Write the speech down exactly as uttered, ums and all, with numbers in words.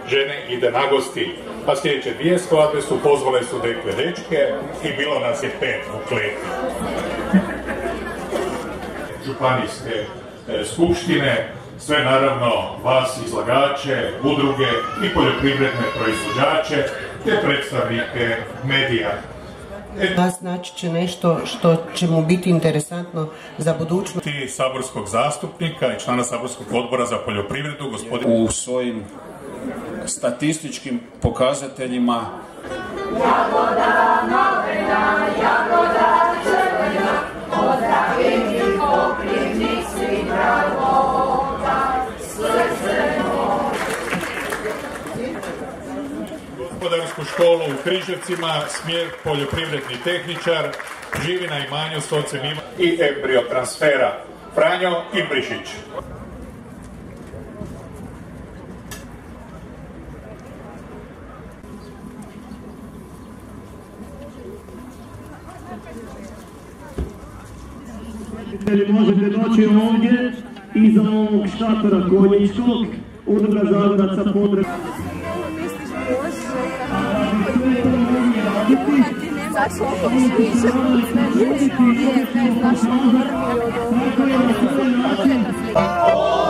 žene ide na gosti. Pa sljedeće dvije skladbe su pozvale su dekle dečke i bilo nas je pet u kleti. Županijske e, skupštine, sve naravno vas izlagače, udruge i poljoprivredne proizvođače te predstavnike medija. Vas naći će nešto što će mu biti interesantno za budućnost. Saborskog zastupnika i člana saborskog odbora za poljoprivredu, gospodin... U svojim statističkim pokazateljima Jagoda malena, jagoda crvena, pozdravim i pokrivnik svih pravota, srce moje. Gospodarsku školu u Križevcima, smjer poljoprivredni tehničar, živi na imanju s ocem Ivan i embriotransfera, Franjo Imbrišić. Možete doći ovdje iza ovog šatora konjičkog, Udruga Zagoraca Podre. Ti nemaš